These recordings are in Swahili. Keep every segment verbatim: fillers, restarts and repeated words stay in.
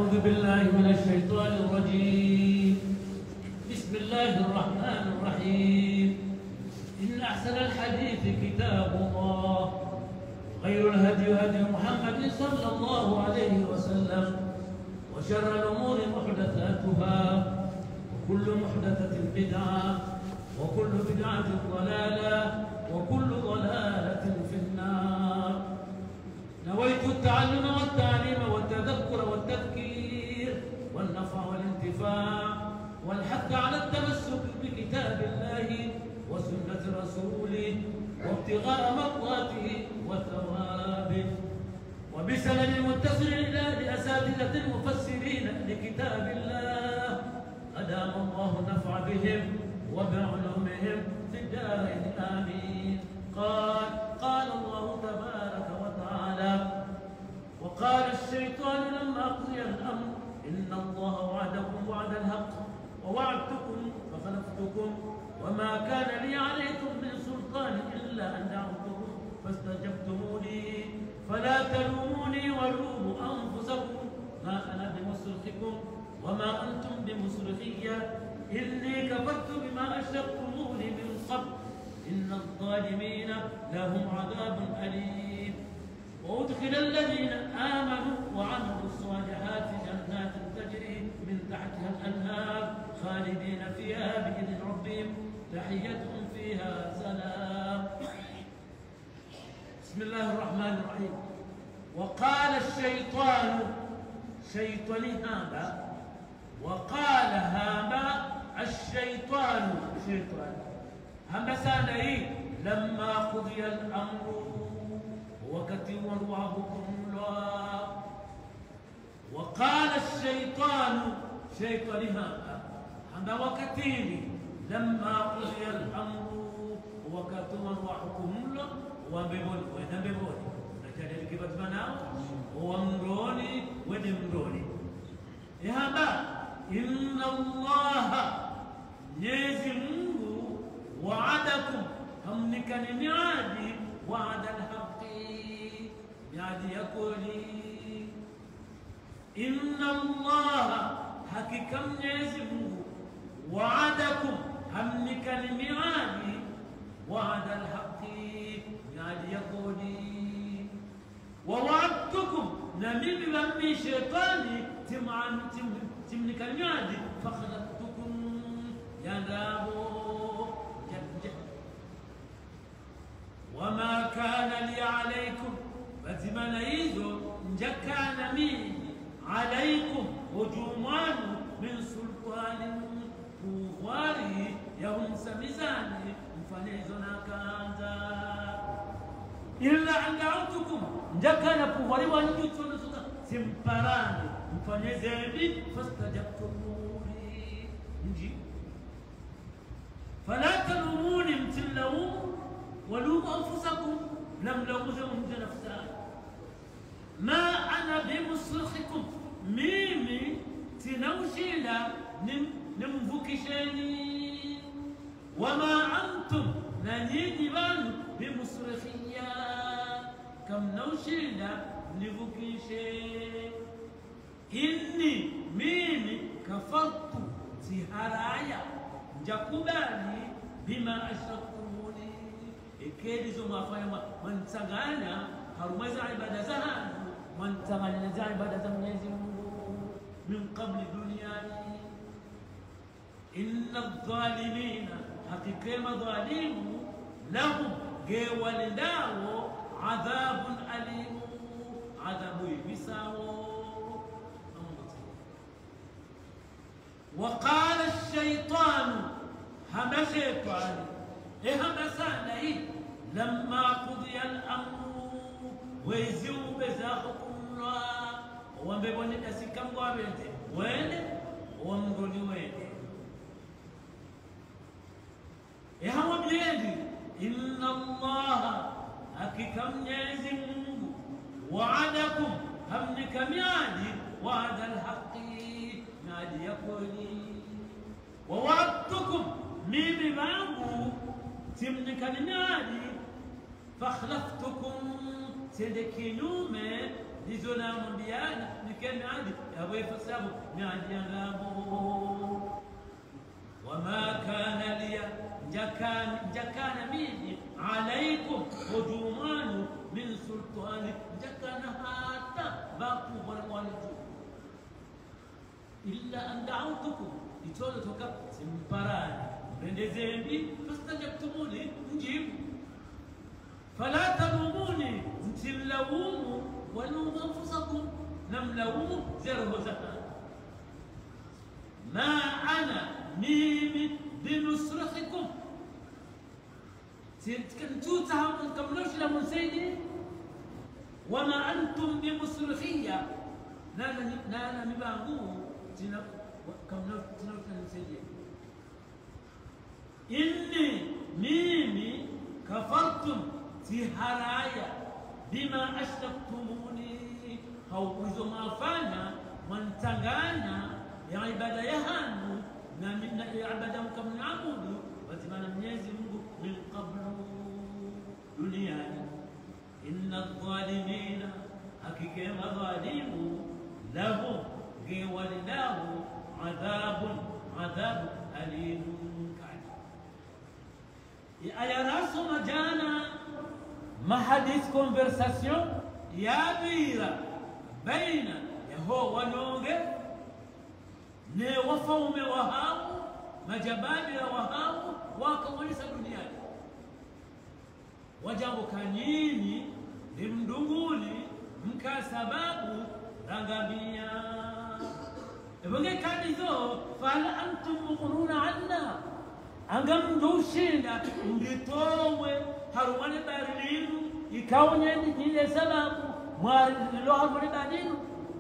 أعوذ بالله من الشيطان الرجيم. بسم الله الرحمن الرحيم. إن أحسن الحديث كتاب الله، خير الهدي هدي محمد صلى الله عليه وسلم، وشر الأمور محدثاتها، وكل محدثة بدعة، وكل بدعة ضلالة، وكل ضلالة في النار. نويت التعلم والتعليم والتذكر والتذكير والنفع والانتفاع والحث على التمسك بكتاب الله وسنة رسوله وابتغاء مرضاته وثوابه، وبسند متصل إلى أساتذة المفسرين لكتاب الله أدام الله النفع بهم وبعلومهم في الدارين آمين. قال قال الله تبارك وتعالى: وقال الشيطان لما قضي الأمر إن الله وعدكم وعد الحق ووعدتكم فخلفتكم وما كان لي عليكم من سلطان إلا أن دعوتكم فاستجبتموني فلا تلوموني ولوموا أنفسكم ما أنا بمصرخكم وما أنتم بمصرخي إني كفرت بما أشركتموني من قبل إن الظالمين لهم عذاب أليم. وأدخل الذين آمنوا وعملوا الصالحات جنات تجري من تحتها الأنهار خالدين فيها بإذن ربهم تحيتهم فيها سلام. بسم الله الرحمن الرحيم. وقال الشيطان شيطان هذا، وقال هذا الشيطان شيطان همساني لما قضي الأمر وكتب وعظكم الله. وقال الشيطان شيطان هذا هذا وكتيني لما قضي الأمر وكتب وعظكم الله وبيبون وين بيبون نجد الكبت مناو وامروني ودمروني هذا إن الله يزمه وعدكم هم نكن نعادي وعد الحق نعادي يقولي إن الله حقيقة يزمه وعدكم هم نكن نعادي وعد الحق نعادي يقولي ووعدتكم نميم بمي شيطاني تمعن تم تملك المعادي فخلقتكم يا دابو وما كان لي عليكم فتمنيذو جكان مين عليكم هجومان من سلطان كواري يوم سمزاني مفنيزنا كانتا إلا أن دعوتكم جكان كواري وانجوتون سمبراني مفنيزاني فاستجبتموني نجي فلا تلوموني امتلوم ولوموا أنفسكم لم لوموا نفسا ما أنا بمصرخكم ميمي تنوشيلا نمفكشاني وما أنتم ننيني بان بمصرخيا كم نوشيلا نفكشي إني ميمي كفرت سهرايا جاكوباني بما أشركتموني ikeli zo mafanya mantangana harumaza ibada zangu mantangana za ibada za Mwenyezi Mungu min qabli duniani. inna adh-dhalimina hakika madhalimu lahum gewalindao adhabun alim adhabu ibisao. وقال الشيطان هم شيطان إيه مسانا إيه لما قضي الأمر ويزيو بزاقكم الله ومبوني تسكم قابلته وين ومغني وين إيه هم بيدي إن الله حقيقة يزم وعدكم هم نكم يادي وعد الحق نادي يقولي ووعدتكم ميمي مامو تمني كلماني فخلفتكم سيدكينومي hizo namwambiana nike miadi yawe fasabu miadi yangu. Wama kana liya jakana jakana mimi alaikum hujumanu min sultani jakana hata baku walwalidu illa an da'awtukum itolo toka simparani mendezeni fastajabtumuni njibu. فلا تلوموني تلوموا ولوموا انفسكم نملوموا زره زمان. ما انا ميمي بمصرخكم كنتو تهم كملوش لمن سيدي وما انتم بمصرخية نانا نانا مبانغو تنا كملوش تنا لمن سيدي. اني ميمي كفرتم في هرايا بما أشركتموني أو إذا ما فانا من تغانا يا عبادة يهانو نامنا عبادة كم نعبد وتمانا منيزي من قبل دنيانا. إن الظالمين حقيقة مظالم لهم ولله عذاب عذاب أليم كعب. يا راسو مجانا ما حديث conversation يا بيرا بين يهو ونوغي ne wafaume wahamu majababira wahamu wakawanisa duniani wajambo kanini limdunguli mka sababu rangamia ebonge kadizo fala antum muqruna anna angam ndushinda nditowe harumane barinu ikaonye ile sababu mwalo harumane barinu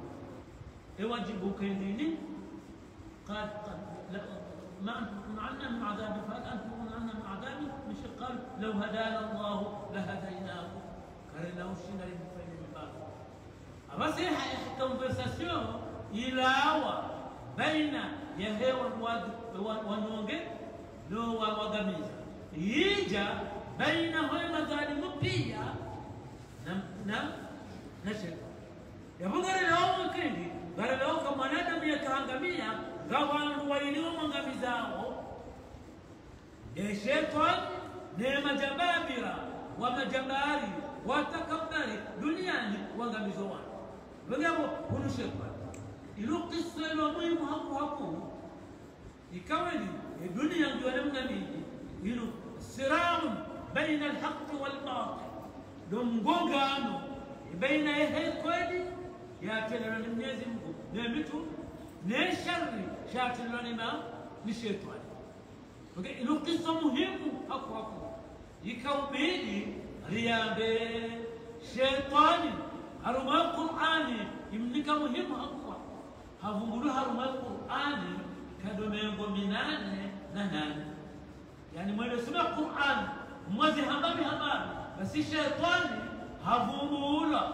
ewajibu kendini قال قال ما أنتم عنا من عذابي فهل أنتم عنا من عذابي مش قال لو هدانا الله لهديناه قال له شنا لمفين الباب. أما سيح conversation إلاوة بين يهوى الواد ونوجه لو وغميزة يجا بينهم مظالم بيا نم نم نشر يبغى لهم كذي قال لهم كمان هذا بيكرهنgamia gawandu waliniwa mangamizao ya shetani ne majababira wa majabari watakabari duniani wangamizo wana wengabo hunu shetani ilo kisa ilo muhimu hapo hapo ikawa ni dunia ndio namna miji ilo siraun baina alhaq walbatil domgongano baina yahe kweli ya tena na Mwenyezi Mungu na mitu ne shari shatiloni ma ni shetani. Okay, ilo kisa muhimu hapo hapo ikaubidi riambe shetani haruma Qur'ani imnika muhimu hapo havungulu haruma Qur'ani kadomengo minane na nane yani mwele sema Qur'an mwazi habari habari basi shetani havungula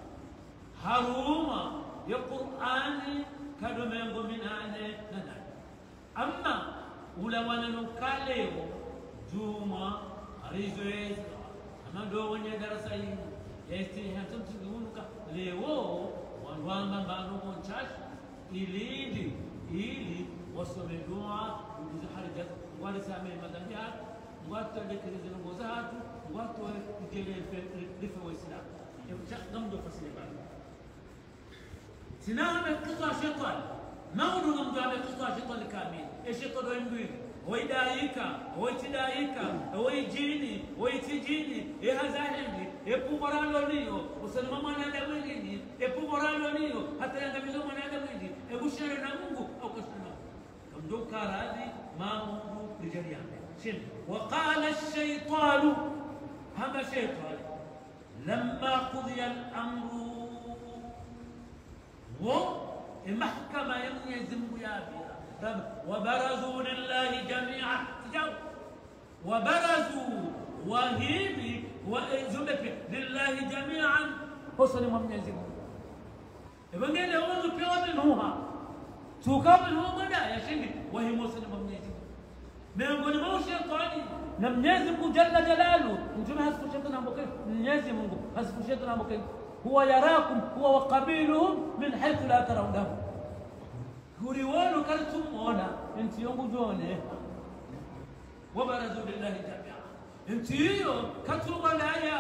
haruma ya Qur'ani kadomengo minane na nane. Amma ula wananukaleo juma arizoe amando wenye darasa hili yesti hatumtugunuka leo wanwanga mbano konchashi ilili ili wasome dua uliza harija wale same madhambi hatu watu lekerize ngoza hatu watu kujele life wa Islam yakucha ngamdo fasile bali سنام القصة شيطان ما هو نقوم بعمل قصة شيطان كامل إيش شيطان ينقول هو يدايكا هو يتدايكا هو يجيني هو يتجيني إيه هزاهني إيه بومرالونيو وسلم ما نادميني إيه بومرالونيو حتى يندمجوا ما نادميني إيه بوشنا نامو أو كشنا كم دو كارادي ما هو رجاليان شن وقال الشيطان هم شيطان لما قضي الأمر ومحكمة يميزم يابيا وبرزوا لله جميعا وبرزوا وهيبي وزمك لله جميعا حسن مميزم يبقى لي أول بيوم منها توكل هو مدى يا شيخ وهي مسلم مميزم من يقول ما هو شيطاني نميزم جل جلاله انتم هسفوا شيطان ابو كيف نميزم هسفوا شيطان ابو كيف huwa yarakum huwa wa qabiluhum min haythu la tarawnahum kuri wono kaltumona enti yongu jone وبرزوا لله جميعا انتيو كتبوا الآية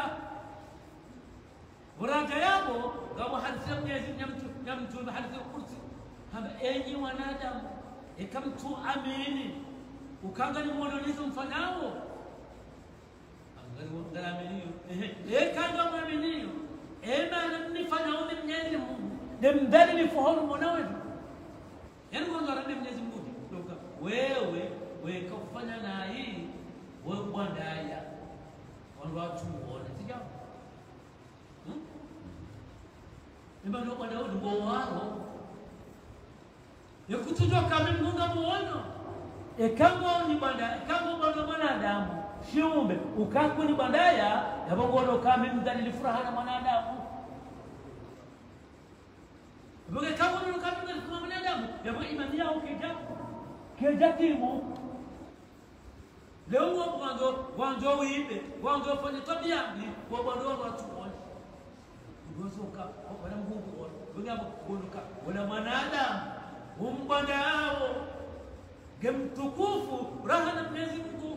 وراجع يابو قاموا حدثوا يزيد يمتو يمتو بحدث القرص هم أي ونادم كم تو أميني وكان قال مولونيزم فناو قالوا قال أمينيو إيه كان قام أمينيو إيه ما نبني فناو من نجم نمدلني فهون مناوي يعني قالوا قال نجم بودي لوكا ويه wekafanya na hii wewe bwandaya watu wone sija hmm nimba ndo bwanda ndo wao yakutujwa kama munga muono e kama ni bwanda kama bwanda mwanadamu shiumbe ukaku ni bwandaya yabongono kama mdalili furaha na mwanadamu boge kama ni kama mdalili furaha na mwanadamu yabo imani yao keja keja timu leo mwanzo mwanzo wipe mwanzo fanya tabia ni kwa bwana watu wote ngozoka wala mungu wote ngamo kuonuka wala mwanadamu umbandao gemtukufu raha na Mwenyezi Mungu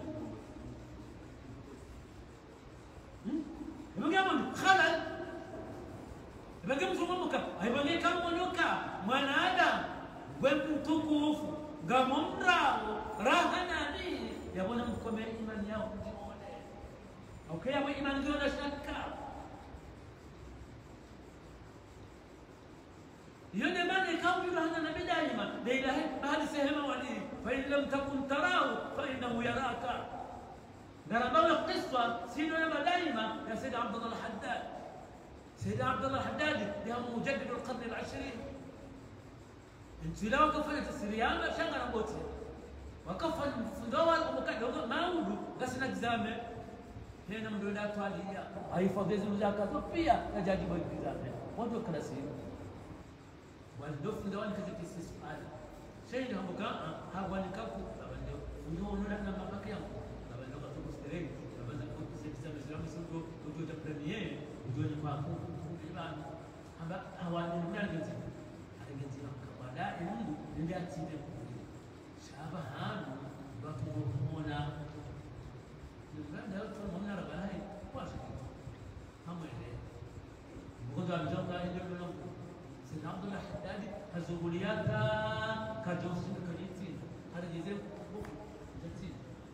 hmm ngamo khalal ngamo mumuka aibange kama mwonoka mwanadamu gemtukufu ngamo mrao raha na nini yabona mkome imani yao kujione okay hapo imani ndio shaka yone mane kauli rahana nabii daima la ilaha bali sehema wali fa in lam takun tarahu fa innahu yaraka darabana qissa sino ya daima ya sayyid Abdullah al-Haddad sayyid Abdullah al-Haddad ya mujaddid al-qarn al-عشرين انت لو كفلت السريان شغل بوتي وكفن فدوال ومكان ماودو غسنا جزامه هنا مدودا تواليا اي فضيزو زكاه توفيا نجاجي بالجزامه ودو كلاسي والدف دوال كذا استسقال شيء هم كان هاواني كاكو لبندو ودو نونا لما بكيا لبندو كتو مسترين لبندو كنت سيكسا مسلم سوتو ودو تبريمير ودو نفاكو بيبان هبا هاواني نونا نجي على نجي كبدا يمدو نجاتي Abahamu watu kuona ndio watu wanaona rabai kwa sababu hamwele mgonjwa mjomba ndio ndio Sayyid Abdullah Haddad hazuguliata kajosi kajiti halijize jati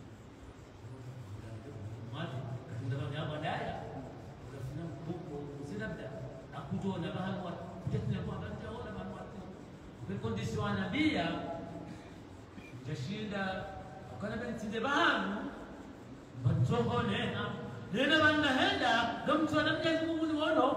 mali ndio ya badaya unafanya mbuko usilabda akujona bahamu jatni kwa banja wala manwati kwa condition nabia jashinda kana bentinde bahanu banzogo nena nena banna henda gamtu na Mwenyezi Mungu ni wono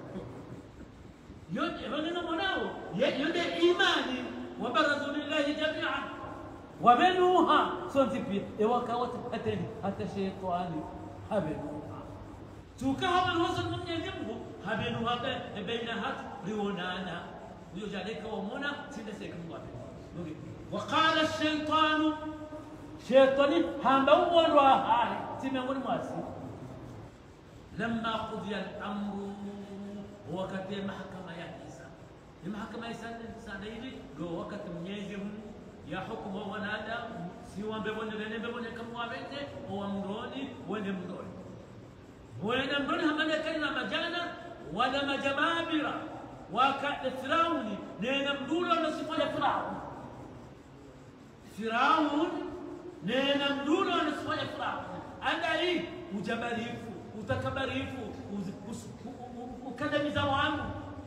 yote banena mwanao yote imani wa barazulillahi jami'an wa banuha sontipi e wakawat hatani hata shaytani habenuha tukawa alwasl Mwenyezi Mungu habenuha baina hat riwanana huyo jaleka wa mona sinde sekundu wapi وقال الشيطان شيطاني همبون وهاي تيمون ماسي لما قضي الامر وقت المحكمه يا عيسى المحكمه يسالني لو وقت منيزم يا حكم ونادى سوى ببون بين ببون كم وابته هو مروني ونمروني ونمروني هم كلمه مجانا ولا مجبابره وكاثراوني نمدولو نصفه فرعون فرعون نينا مدولو نصفه فرعون أدري وجبريفو وتكبريفو وكذا مزوانو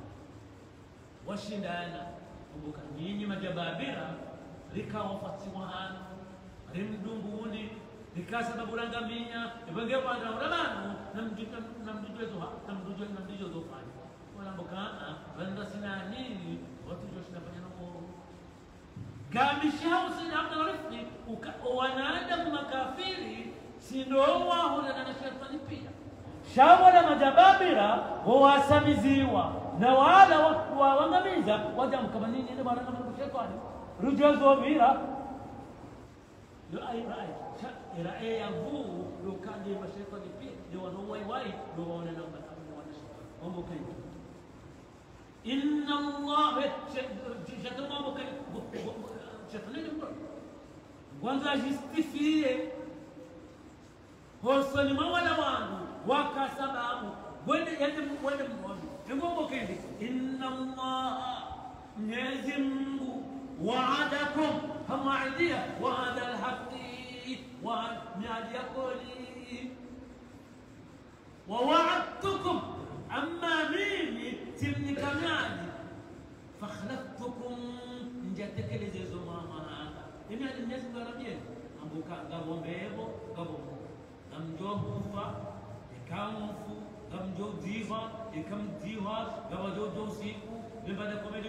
وشندانا وبكنيني مجبابيرا ركا وفتوان rimdunguni dikasa baburanga minya ibenge pada urabano namjuta namjuta toha namjuta namjuta dofani wala bokana banda sinani watu joshna fanya Gamishao Sayyid Abdullah Rifqi wanadamu makafiri sindoa hona na shetani pia shawa na majababira wawasamiziwa na wala waangamiza wajamu kama nini ndio bwana kama shetani rujozo vira yo ai rai ira e yavu lo kanje mashetani pia ndio wanawai wai ndio wanaona kama wanashetani ombo kai إن الله شتما بك شتني نقول وانزا جستفيه هوسني ما ولا وانو وكسبامو وين يدم وين موني نقول بكيني إن الله نزم وعدكم هم عدية وعد الحق وعد نادي قولي ووعدتكم أما ميمي تمني كماني فخلفتكم نجاتك لزيزو ماما هذا إني هذا الناس غربيين أمبوكا غابو ميبو غابو غم جو موفا يكامفو غم جو ديفا يكام ديفا غابو جو جو سيكو لبدا كوميدي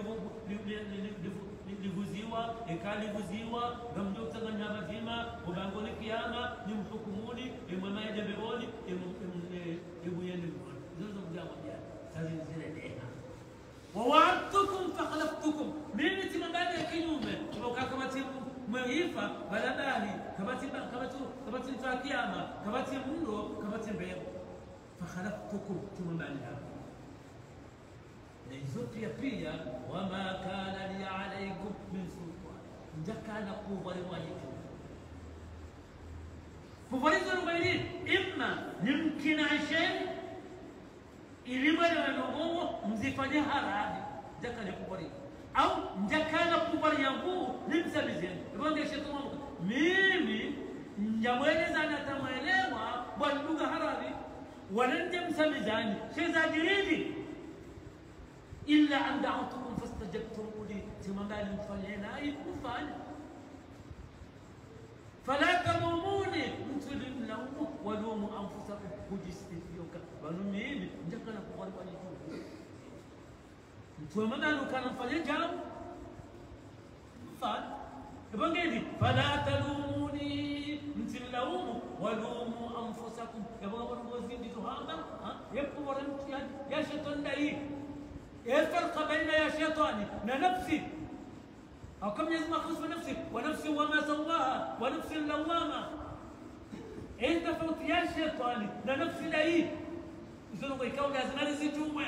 livuziwa ikalivuziwa gamjokta nyama zima ubangoni kiyama ni mhukumuni imama ya jabironi ibuyeni zozo mjawa ya sasa zile deha wa wa'adtukum fakhlaftukum mimi timangani ya kinyume kutoka kama timu mwifa balabali kama timu kama tu kama timu ya kiyama kama timu mndo kama timu mbeo fakhlaftukum timangani hapo نيزوتيا بيا وما كان لي عليكم من سلطان جكانا قوبر واجكم ففريز الغيرين إما يمكن عشان إلما ينمو مزيفاني هرادي جكانا قوبرين أو جكانا قوبر ينبو نمسا بزين يقول لك شيء تمام ميمي نجمعنا زانا تماليوا بلوغ هرادي ولنجم سمزاني شيء زاجريدي إلا أن دعوتكم فاستجبتم لي تمام فلينا يكفان فلا تلوموني انتم لوموا ولوموا أنفسكم وجستفيوك ونميم جكنا قوار ونجوه انتم ما كان فليجام فان يبغى فلا تلوموني انتم لوموا ولوموا أنفسكم يبغى ونوزين دي هذا ها يبقى ورمت يا شيطان داي ايه الفرق بين يا شيطاني نفسي او كم يزم اخص بنفسي ونفسي وما سواها ونفس اللوامه ايه تفوت يا شيطاني نفسي لايه يزنوا بيكاو لازم نرزي جوا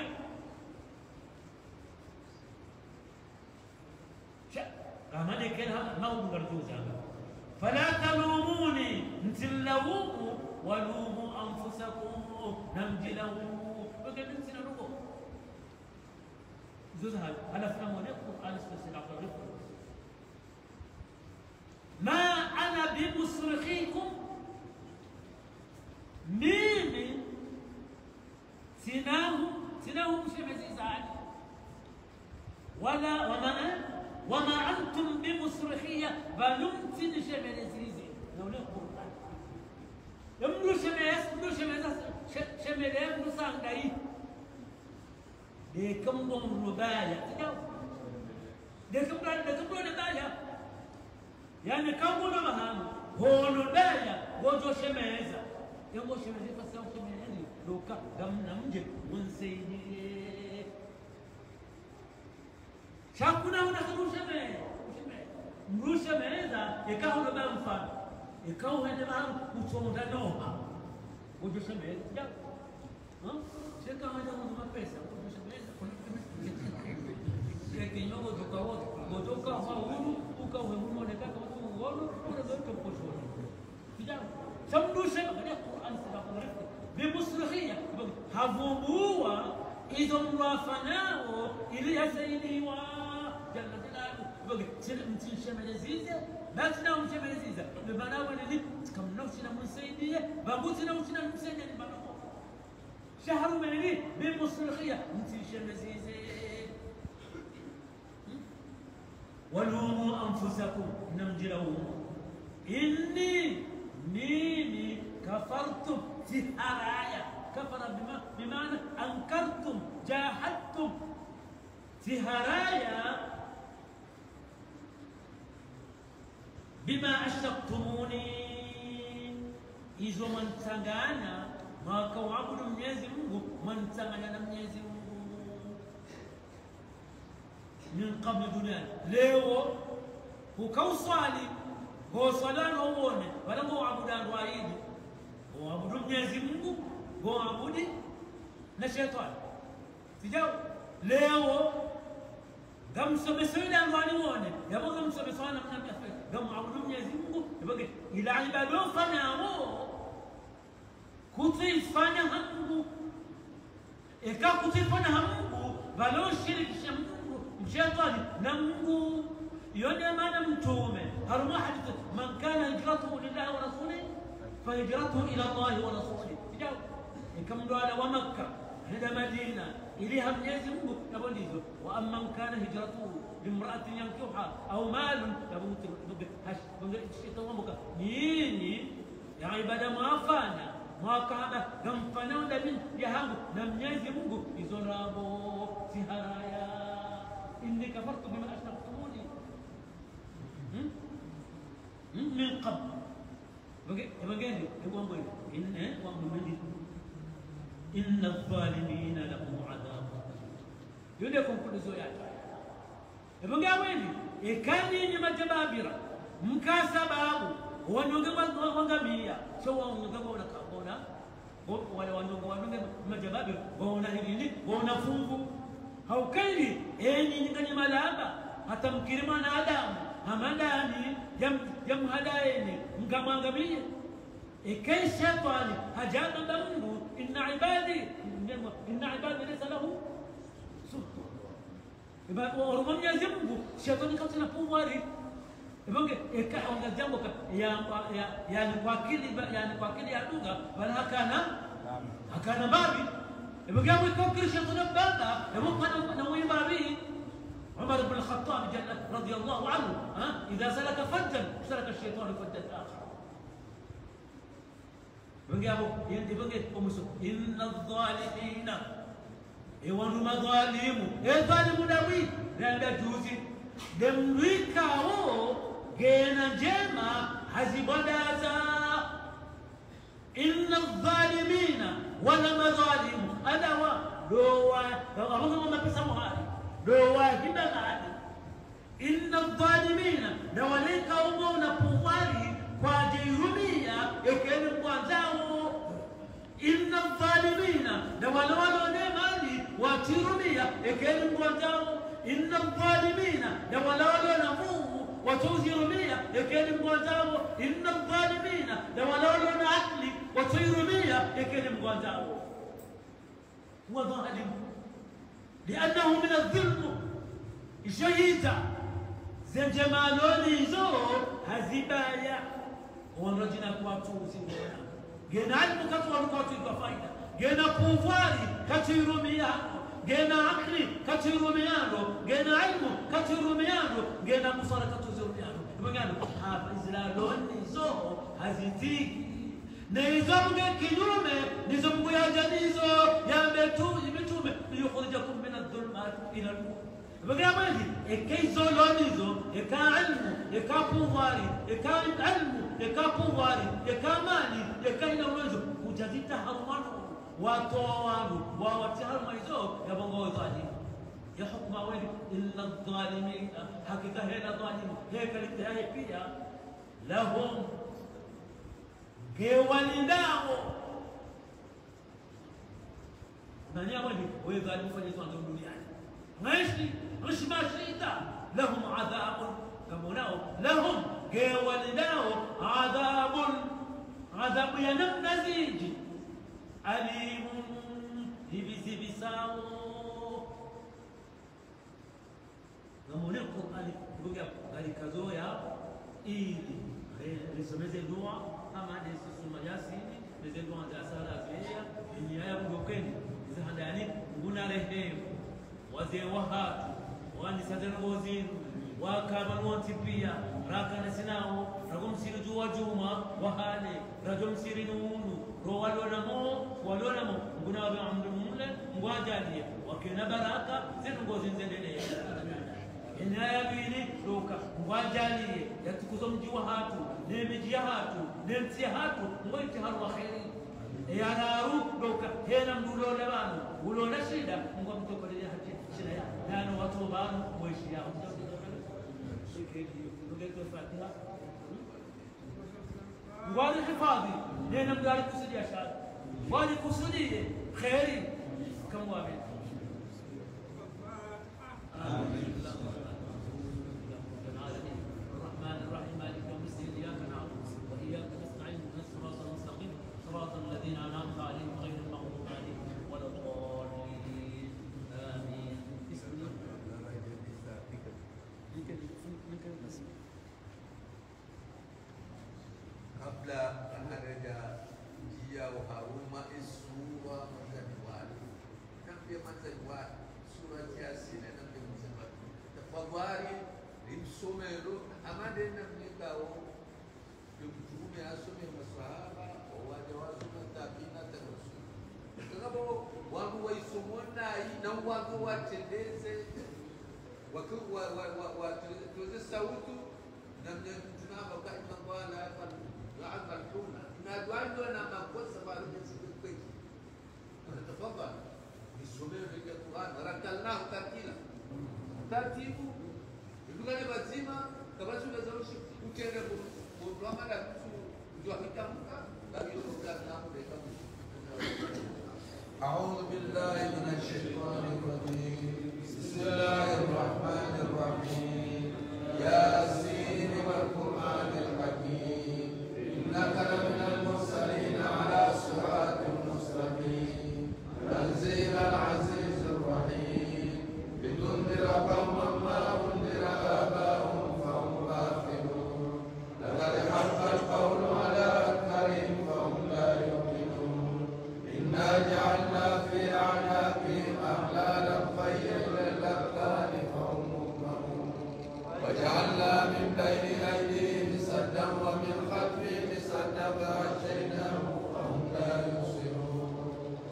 شا كمان كده ما هو مرجوز فلا تلوموني انتلوموا ولوموا انفسكم نمجلوا بقى ننسى نروح زوجها أنا فهم ونقول أنا استسلم على ما أنا بمصرخيكم ميمي سناهم سناهم مش عزيز علي ولا وما وما أنتم بمصرخية بلمتن شمال عزيزي لو نقول يملو شمال يملو شمال شمال يملو سانغاي ديكم بوم ربايا ديكم بوم ديكم بوم ربايا يعني كم بوم مهام هو ربايا وجو شميزة يوم شميزة فسام شميزة لوكا دم نمجي ونسيني شاكونا هنا كم شميزة مرو شميزة يكاو ربايا مفان يكاو هنا مهام وصودا نوها وجو شميزة ها شكا هذا هو ما بيسا Kinywa kutoka wote kutoka hauru ukawehumo neka kama tu ngono kuna zote kushona kijana samdushe baada Qur'an sadaqa bimusrikhia havumua hizo mrafanao ili yasaidiwa jalla jalalu bagi mtishemelezeze basi na mshemelezeze maana wale kamnaushi na msaidia babuti na mshina msaidia ni bana shahru mali bimusrikhia mtishemelezeze ولوموا أنفسكم نمجلهم إني ميني كفرتم في هرايا كفر بما بمعنى أنكرتم جاحدتم في هرايا بما أشركتموني إذا من تغانا ما كوعبد من يزمه من تغانا من يزمه من قبل دنيا ليو هو كوصالي هو صلان هو ولا هو عبدان وايد هو عبد مwenyezi Mungu هو عبودي na shetani sijao leo gamsomesa yule angwani muone yabo gamsomesa wana mnamia gamwabudu Mwenyezi Mungu yabage ila ibada fanao kutifanya Mungu eka kutifanya Mungu waloshirikisha Mungu mshetani na Mungu yone maana mtume haruma hadithi man kana hijratuhu lillahi wa rasulihi fahijratuhu ila Allah wa rasulihi jaw ikamdo ala wa Makkah hada Madina إليها Mwenyezi Mungu nabo ndizo wa amma kana hijratuhu limra'atin yankihuha au malun tabuti hash shitawamuka nini ya ibada mwafanya mwakaba gamfanya ndani ya hangu na Mwenyezi Mungu hizo rabo si haraya inni kafartu bima ashraftumuni min qabl bage bage ndio mambo inne wa mumindi inna adh-dhalimina lahum adhabun yule konkluzo yake ebonga wendi ekani ni majababira mkasababu wanonge wangamia so wanonge wana kabona wale wanonge wanonge majababira wana hili wana fungu haukaili enyi nyingani malaba hata mkirima na Adamu hamadani yamhadaeni mkamwangamia ekai shetani hajaba Mungu إن عبادي إن عبادي ليس له سلطان. يبقى ورمم يزمه شيطان يقتل بواري. يبقى إيه أنا جنبك يا يا يعني قاكلي يعني قاكلي يا دوغا بل هكذا هكذا بابي. يبقى يوم يفكر شيطان بابا يبقى نوي بابي. عمر بن الخطاب جل رضي الله عنه ها إذا سلك فجا سلك الشيطان فجا آخر. Bagaimana yang dibagi pemusuh? Inna adh-dhalimina, ewan madhalimu, eh dhalimu dawi, dan ada juzi, dan mereka gena jema hazibadaza. Inna adh-dhalimina, wala madhalimu, adawa doa, apa kamu mapisa muhari, doa kita ada. Inna adh-dhalimina, dawalika umau na puwari. Kwa jirumia ekeni mwanzao inna adh-dhalimina na wale wale mali watirumia ekeni mwanzao inna adh-dhalimina na wale wale na Mungu watuzirumia ekeni mwanzao inna adh-dhalimina na wale wale na akli watirumia ekeni mwanzao huwa dhalim لأنه من الظلم الشيطة زنجمالوني زو هزبايا ونرجنا كواتوزي ونا جينا علم كتوار كواتوزي بفايدة جينا كوفاري كتيرو ميانو جينا عقلي كتيرو ميانو جينا علم كتيرو ميانو جينا مصارى كتوزي ميانو بمعنى حافظ لالوني زو هزيتي نيزم كيومه نيزم يا جنيزو يا بتو يبتومه ليخرجكم من الظلمات إلى النور بقى إكي زولونيزو إكا علمو إكا بوفاري إكا علمو إكا بوفاري إكا مالي إكا ينوزو وجديد هرمانو وطوانو وواتهر ميزو يبقى ظالم يحكم وين إلا الظالمين حقيقة هنا ظالم هيك الانتهاء فيها لهم كوالداو من يوالي ويظالم فليسوان الدنيا ماشي مش ماشيتا لهم عذاب كمناو لهم كوالداو عذاب عذاب ينم نزيج أليم يبسي بساو نموني القرآن يقول قال كزويا إيدي لسمزي دوا أما ديسي سما ياسيني لسي دوا عند أسارة زيا إني أيام بوكين إذا هداني نقولنا رهيم wazee wa hatu wanisazana wazinu wakaba nwantipia raka nasinao rago msiri juwa juma wahale rajo msiri nunu ro walona mo walona mo nguna wa amdu mule ngwajalie wakena baraka zenu ngozi nzendele ina ya bini roka ngwajalie yatukuzo mji wa hatu nemiji ya hatu nemti ya hatu ngoiti haru wa khairi ya naru roka hena mdulo labanu ulo na shida ngwa mtoko ya hati shida ya nano watu banu mwishi yao ndio Fatiha ngwali hifadhi nena mdali kusudia shada wali kusudie khairi kama wapi الرحمن الرحيم مالك يوم الدين إياك نعبد وإياك نستعين اهدنا الصراط المستقيم صراط الذين أنعمت عليهم غير المغضوب عليهم ولا الضالين آمين. بسم الله. قبل أن نرجع جيا وهاروما السورة مزنوات نبي مزنوات سورة ياسين نبي مزنوات تفضاري لمسوميرو أما دينا نبيكاو يمجومي أسومي مسوهابا وواجوازونا تابينا تنسو كغبو وانو ويسومونا نوانو واتنديزي وكو وتوزي ساوتو نبي جنابا كايما قوالا يفعل يعقلون نادوان دون ما قص بارك سيدك تفضل يسمع في القرآن رتلناه ترتيلا ترتيبه يقول لي بزيما كما شو لازم شو وكذا بروما لا شو جوهيتا مكا لا يقول كلام ده أعوذ بالله من الشيطان الرجيم بسم الله الرحمن الرحيم ياسين والقرآن الحكيم إنك لمن المرسلين على صراط مستقيم تنزيل العزيز الرحيم لتنذر قوما ما أنذر آباؤهم فهم غافلون لقد حق القول على أكثرهم فهم لا يؤمنون إنا جعلنا في أعناقهم أغلالا فهي إلى الأذقان فهم مقمحون وجعلنا من بين أيديهم سدا ومن خلفهم سدا فغشيناهم فهم لا يبصرون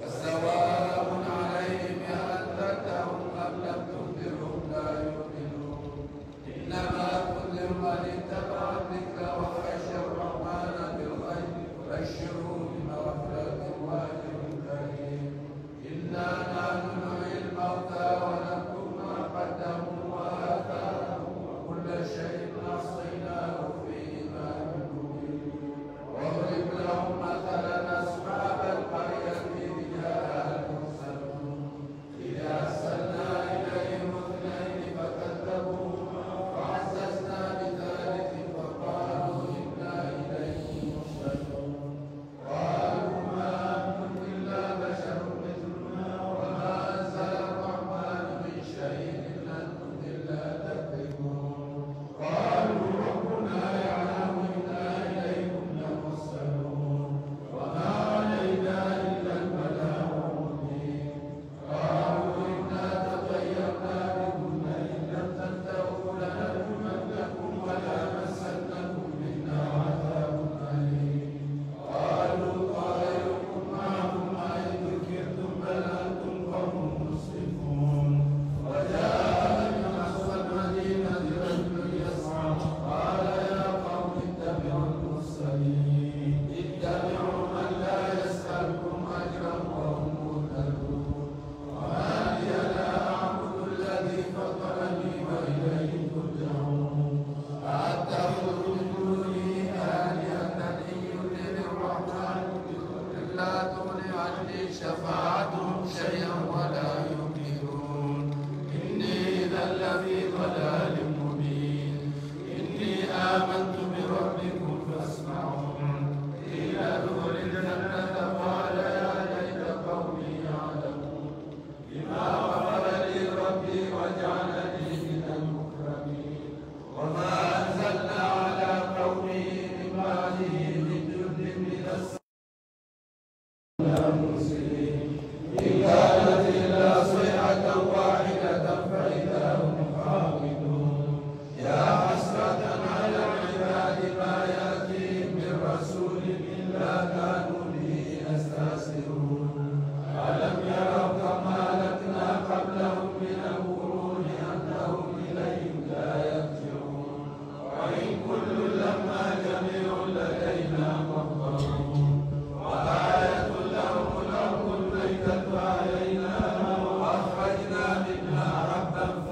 فسواء عليهم أأنذرتهم أم لم تنذرهم لا يؤمنون إنما تنذر من اتبع الذكر وخشى الرحمن بالغيب بشره بمغفرة وأجر كريم إنا نحن نحيي الموتى ونكتب ما قدموا وآثارهم وكل شيء أحصيناه في إمام مبين واضرب لهم مثلا أصحاب القرية إذ جاءها المرسلون إذ أرسلنا إليهم اثنين فكذبوهما وعززنا بثالث فقالوا إنا إليكم مرسلون قالوا ما أنتم إلا بشر مثلنا وما أنزل الرحمن من شيء إن أنتم إلا تكذبون قالوا ربنا يعلم إنا إليكم لمرسلون وما علينا إلا البلاغ المبين قالوا إنا تطيرنا بكم لئن لم تنتهوا لنرجمنكم وليمسنكم منا عذاب أليم قالوا طائركم معكم أئن ذكرتم بل أنتم قوم مسرفون وجاء من أقصى المدينة رجل يسعى قال يا قوم اتبعوا المرسلين اتبعوا من لا يسألكم أجرا وهم مهتدون وما لي لا أعبد الذي فطرني وإليه ترجعون أأتخذ من دونه آلهة إن يردني الرحمن بضر لا تغن عني شفاعتهم شيئا ولا ينقذون إني إذا لفي ضلال مبين إني آمنت بربكم فاسمعون قيل ادخل الجنة قال يا ليت قومي يعلمون بما غفر لي ربي وجعلني من المكرمين وما أنزلنا على قومه من بعده من جند من السماء مرسلين إن كانت إلا صيحة واحدة فإذا هم خامدون يا حسرة على العباد ما يأتيهم من رسول إلا كانوا به يستهزئون ألم يروا كما أهلكنا قبلهم من القرون أنهم إليهم لا يرجعون وإن كل لما جميع لدينا محضرون وآية لهم الأرض الميتة أحييناها وأخرجنا منها حبا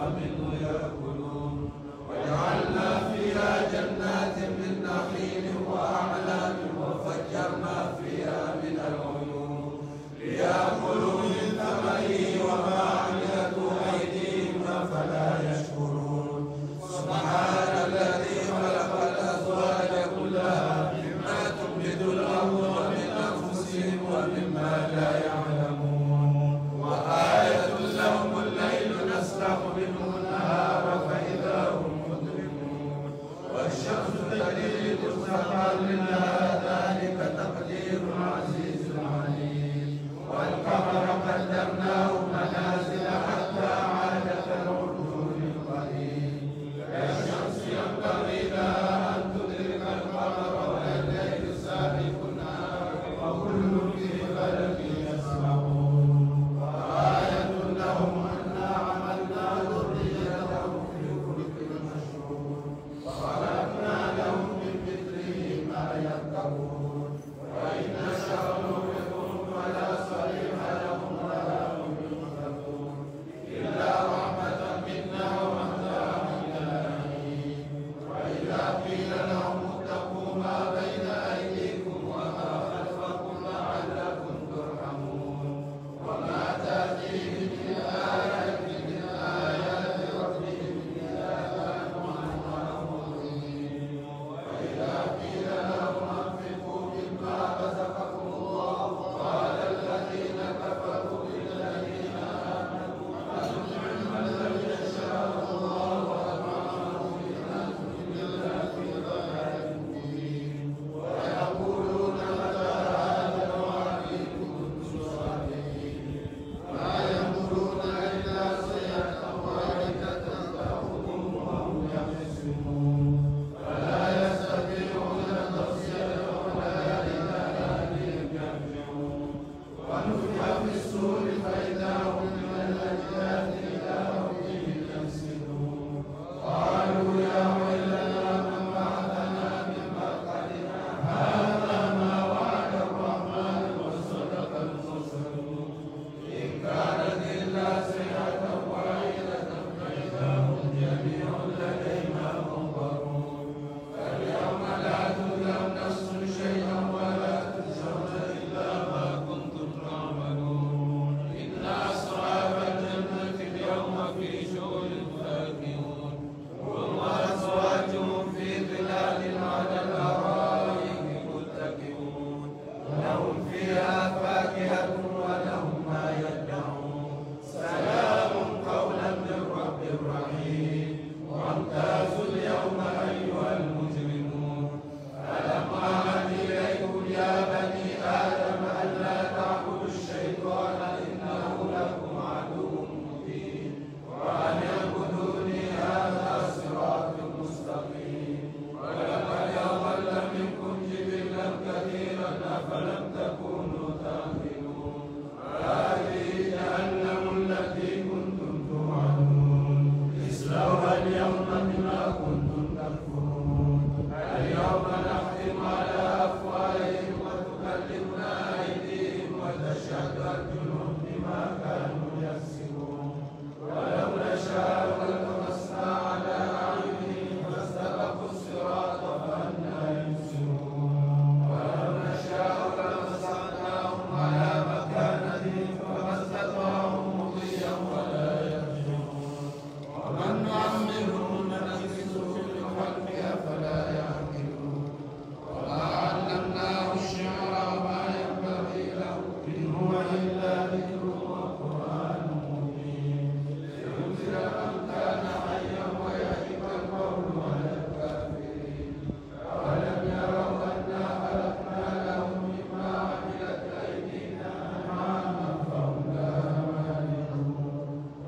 إلا ذكر وقرآن مبين لينذر من كان حيا ويحق القول على الكافرين أولم يروا أنا خلقنا لهم مما عملت أيدينا أنعاما فهم لها مالكون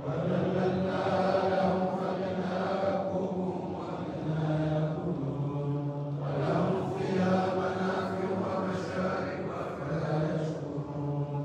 وذللناها لهم فمنها ركوبهم ومنها يأكلون ولهم فيها منافع ومشارب أفلا يشكرون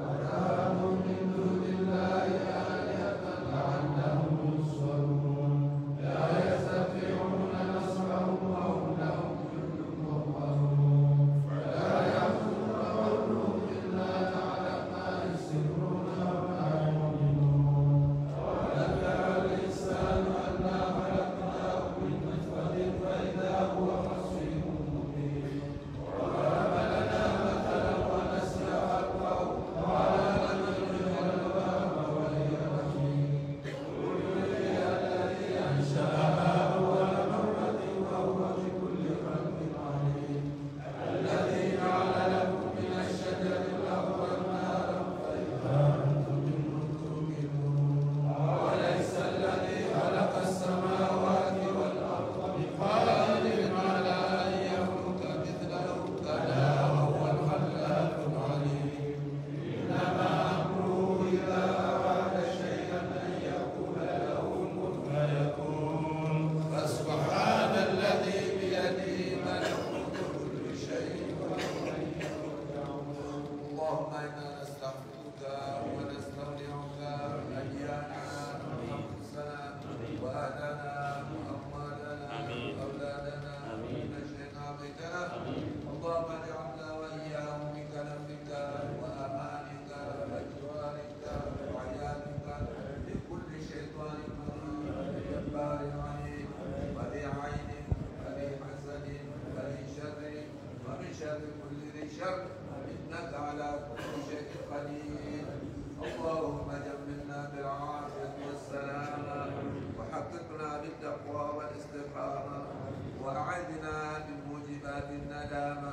ودعوا من دون الله آلهة لعلهم ينصرون لا يستطيعون نصرهم وهم لهم جند مهرمون فلا يحزنك قولهم إلا نعلم ما يسرون وما يعلنون أولم ير الإنسان أنا خلقناه من نطفة فإذا هو خصيم مبين وضرب لنا مثلا ونسي خلقه قال لمن يحيي العظام وهي رميم قل يحيي الذي أنشأها أول مرة وهو بكل خلق عليم الذي جعل لكم من الشجر الأخضر نارا فإذا أنتم منه توقدون أوليس الذي خلق السماوات والأرض بقادر على أن يخلق مثلهم بلى وهو الخلاق العليم إنما أمره إذا أراد شيئا أن يقول له كن فيكون فسبحان الذي بيده ملكوت كل شيء وإليه يرجعون اللهم إنا نستغفرك ونستودعك أدياننا وأنفسنا وأهلنا وأموالنا وأولادنا من شيء عافيتنا اللهم اجعلنا وإياهم بكرمك وأمانك وجوارك وعيادك من كل شيطان مريض جبار عنيد وذي عين وذي حسد وذي شر ومن شر كل ذي شر إنك على كل شيء قدير اللهم جملنا بالعافية والسلامة وحققنا بالتقوى والاستقامة وأعذنا بموجبات الندامة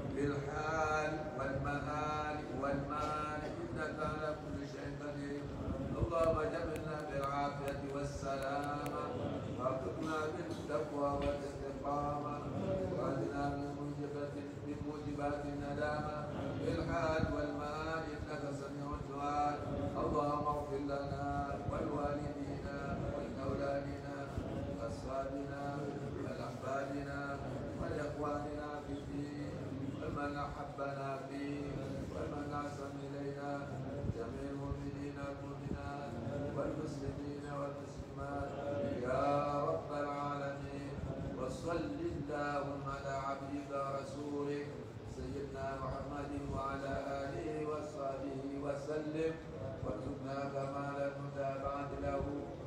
بالحال والمآل والمال إنك على كل شيء قدير اللهم جملنا بالعافية والسلامة وحققنا بالتقوى والاستقامة وأعذنا بموجبات بموجبات الندامة بالحال والمآل إنك سميع الدعاء اللهم اغفر لنا ولوالدينا ولأولادنا وأصحابنا ولأحبابنا ولإخواننا في الدين ومن أحبنا فيه ومن أحسن إلينا جميع المؤمنين والمؤمنات والمسلمين والمسلمات يا رب العالمين وصل اللهم على عبدك ورسولك سيدنا محمد وعلى آله وصحبه وسلم وارزقنا كمال المتابعة له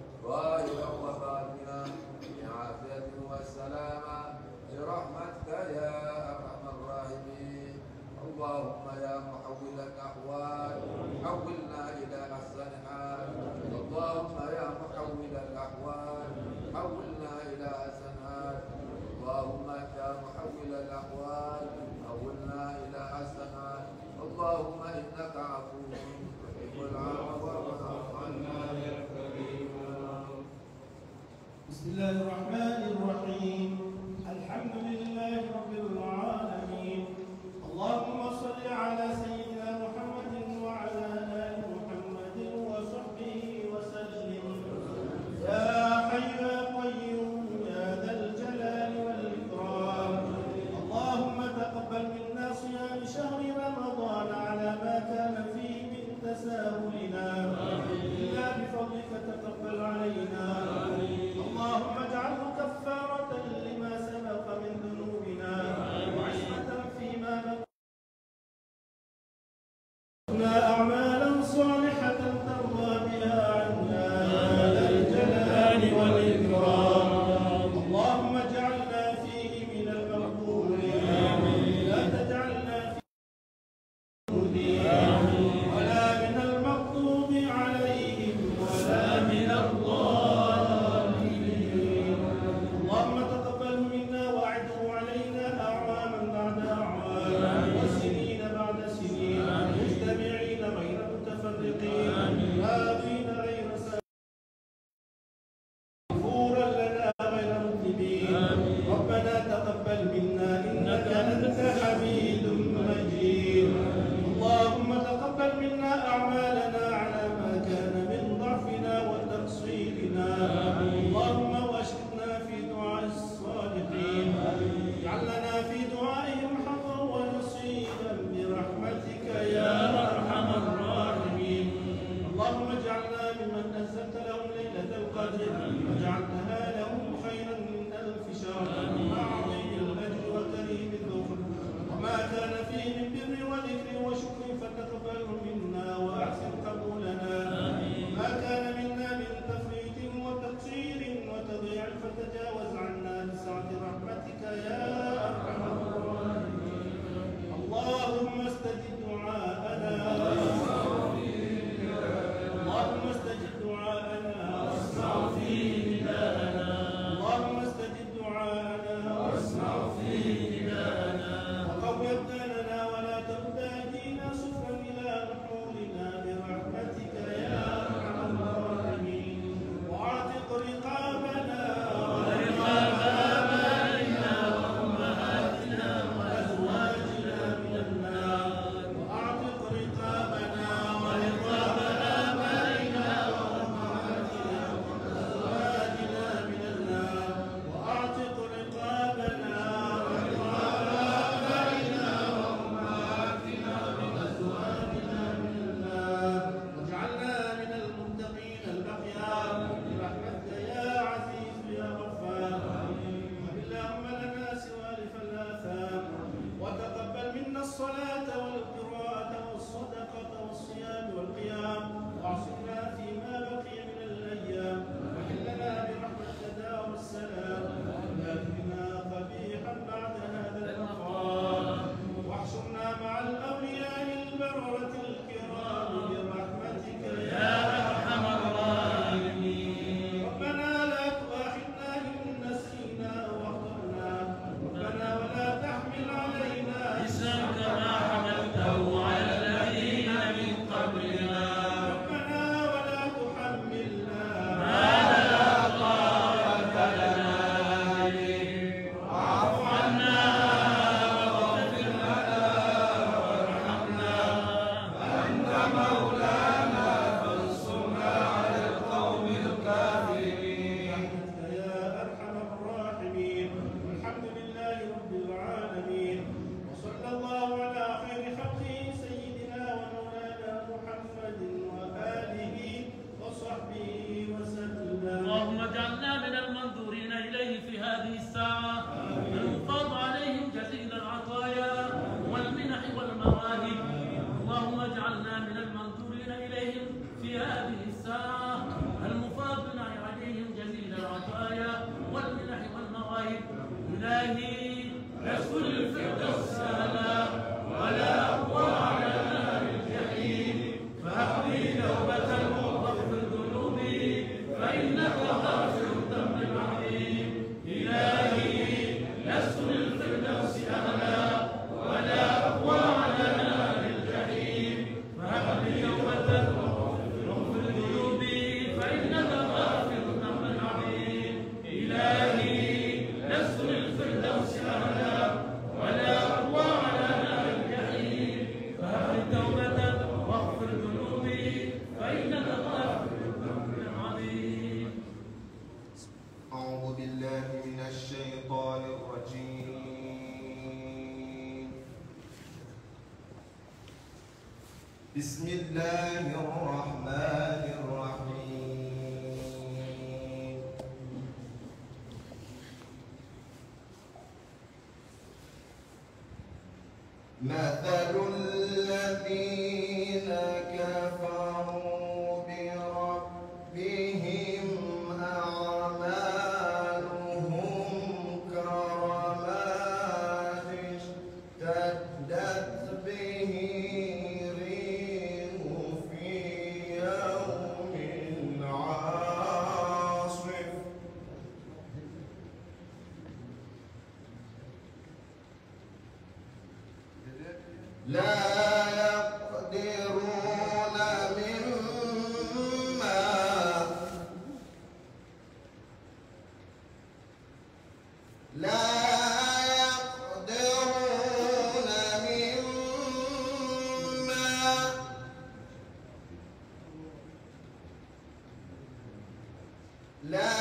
ظاهرا وباطنا بعافية والسلامة برحمتك يا أرحم الراحمين اللهم يا محول الأحوال حولنا إلى أحسن حال اللهم يا محول الأحوال حولنا إلى أحسن حال اللهم يا محول الأحوال حولنا إلى أحسن حال اللهم إنك عفو تحب العفو فاعف عنا يا كريم. بسم الله الرحمن الرحيم الحمد لله رب العالمين اللهم صل على سيدنا محمد وعلى آله في هذه الساعة المفاضل عليهم جزيل العطايا والمنح والمواهب. إلهي رسول الفردوس أهلا ولا أقوى على نار الجحيم فأحمي توبة واغفر ذنوبي فإنك غافر الذنب العظيم. إلهي رسول الفردوس أهلا ولا أقوى على نار الجحيم فأحمي توبة واغفر ذنوبي فإنك غافر الذنب العظيم. إلهي رسول الفردوس أهلا ولا أقوى على نار الجحيم فأحمي توبة واغفر ذنوبي فإنك غافر الذنب العظيم. أعوذ بالله من الشيطان الرجيم. بسم الله الرحمن الرحيم. مثل الذين كفروا بربهم أعمالهم كرماد اشتدت به الريح في يوم عاصف لا يقدرون مما لا يقدرون مما لا